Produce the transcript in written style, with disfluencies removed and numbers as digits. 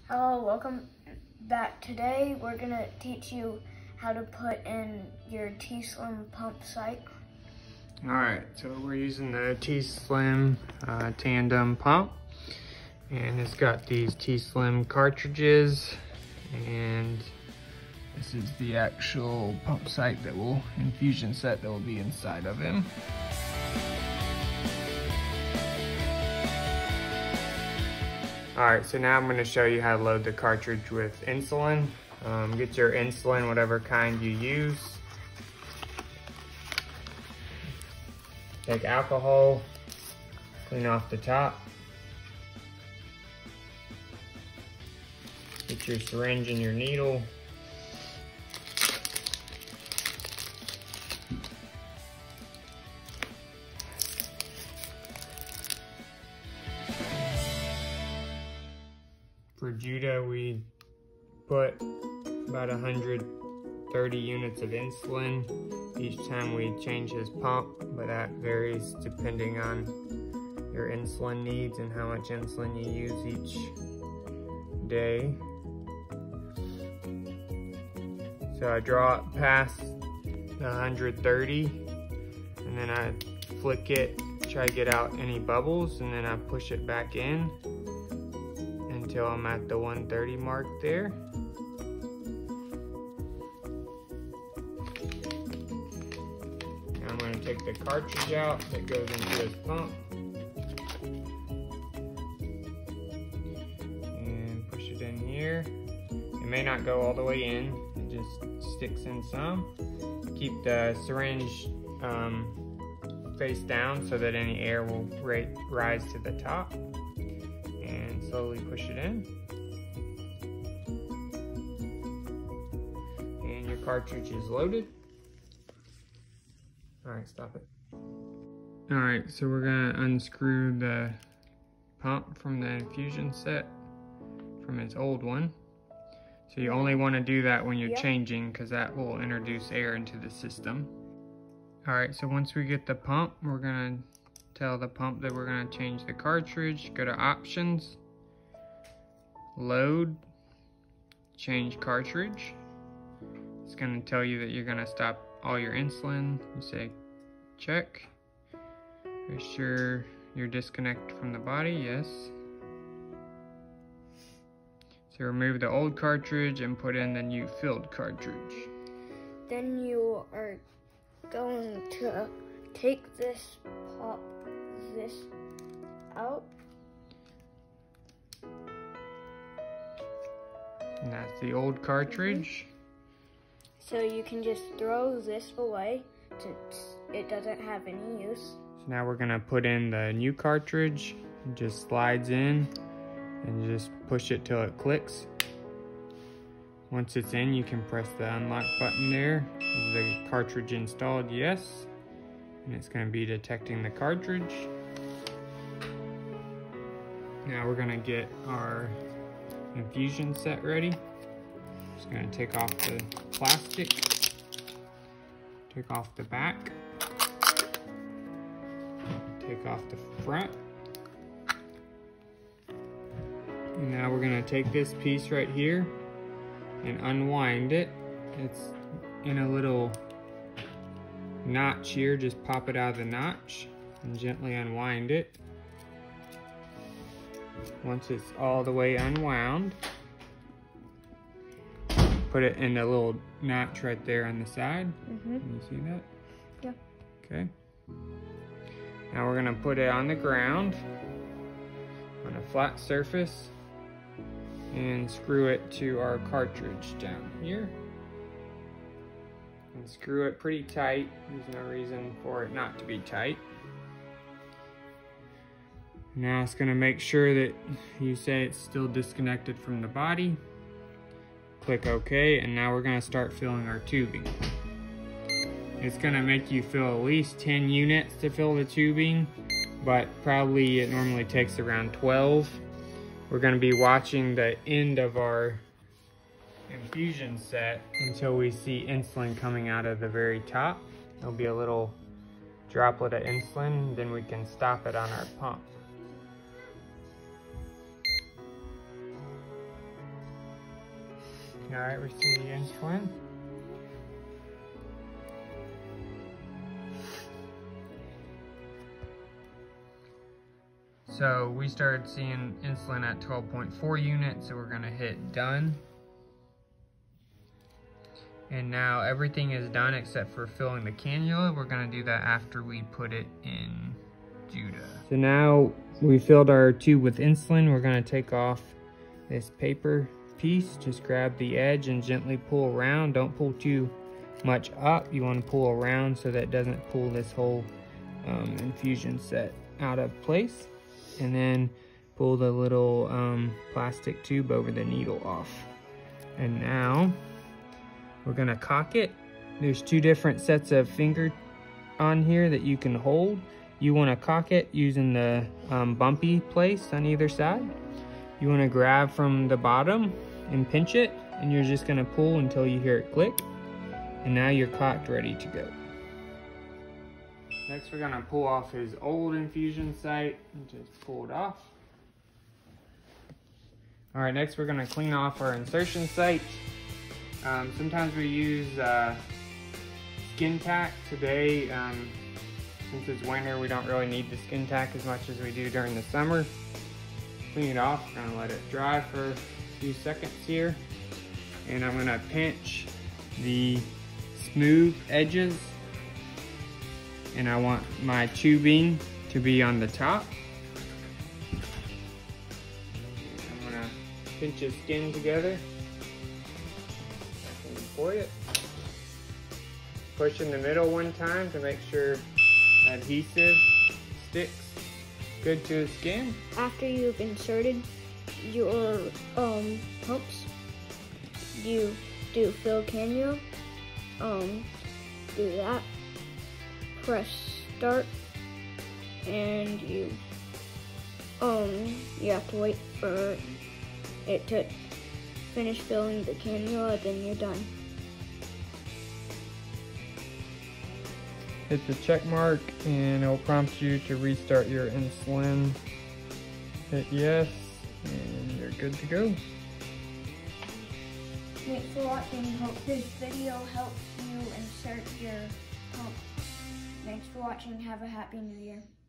Hello, welcome back. Today we're going to teach you how to put in your T-Slim pump site. Alright, so we're using the T-Slim Tandem pump, and it's got these T-Slim cartridges, and this is the actual pump site infusion set that will be inside of him. Alright, so now I'm going to show you how to load the cartridge with insulin. Get your insulin, whatever kind you use. Take alcohol, clean off the top. Get your syringe and your needle. For Judah, we put about 130 units of insulin each time we change his pump, but that varies depending on your insulin needs and how much insulin you use each day. So I draw it past the 130, and then I flick it, try to get out any bubbles, and then I push it back in until I'm at the 130 mark there. Now I'm going to take the cartridge out that goes into his pump and push it in here. It may not go all the way in, it just sticks in some. Keep the syringe face down so that any air will rise to the top. And slowly push it in. And your cartridge is loaded. Alright, stop it. Alright, so we're gonna unscrew the pump from the infusion set from its old one. So you only want to do that when you're changing, because that will introduce air into the system. Alright, so once we get the pump, we're gonna tell the pump that we're going to change the cartridge. Go to options, load, change cartridge. It's going to tell you that you're going to stop all your insulin. You say check. Are you sure you're disconnected from the body? Yes. So remove the old cartridge and put in the new filled cartridge. Then you are going to take this, pop this out. And that's the old cartridge. So you can just throw this away since it doesn't have any use. So now we're gonna put in the new cartridge. It just slides in and just push it till it clicks. Once it's in, you can press the unlock button there. Is the cartridge installed? Yes. And it's going to be detecting the cartridge. Now we're going to get our infusion set ready. Just going to take off the plastic, take off the back, take off the front. And now we're going to take this piece right here and unwind it. It's in a little notch here. Just pop it out of the notch and gently unwind it. Once it's all the way unwound, put it in the little notch right there on the side. Can you see that? Yeah. Okay. Now we're gonna put it on the ground on a flat surface and screw it to our cartridge down here. And screw it pretty tight. There's no reason for it not to be tight. Now it's going to make sure that you say it's still disconnected from the body. Click OK, and now we're going to start filling our tubing. It's going to make you fill at least 10 units to fill the tubing, but probably it normally takes around 12. We're going to be watching the end of our infusion set until we see insulin coming out of the very top. There'll be a little droplet of insulin, then we can stop it on our pump. All right, we see the insulin. So we started seeing insulin at 12.4 units, so we're gonna hit done. And now everything is done except for filling the cannula. We're gonna do that after we put it in Judah. So now we filled our tube with insulin. We're gonna take off this paper piece. Just grab the edge and gently pull around. Don't pull too much up. You wanna pull around so that it doesn't pull this whole infusion set out of place. And then pull the little plastic tube over the needle off. And now we're gonna cock it. There's two different sets of finger on here that you can hold. You wanna cock it using the bumpy place on either side. You wanna grab from the bottom and pinch it, and you're just gonna pull until you hear it click. And now you're cocked, ready to go. Next, we're gonna pull off his old infusion site and just pull it off. All right, next we're gonna clean off our insertion site. Sometimes we use skin tack. Today, since it's winter, we don't really need the skin tack as much as we do during the summer. Clean it off, we're gonna let it dry for a few seconds here. And I'm gonna pinch the smooth edges. And I want my tubing to be on the top. I'm gonna pinch his skin together. For it. Push in the middle one time to make sure adhesive sticks good to his skin. After you've inserted your pumps, you do fill cannula. Do that. Press start, and you have to wait for it to finish filling the cannula, then you're done. Hit the check mark and it will prompt you to restart your insulin. Hit yes and you're good to go. Thanks for watching. Hope this video helps you insert your pump. Thanks for watching. Have a happy new year.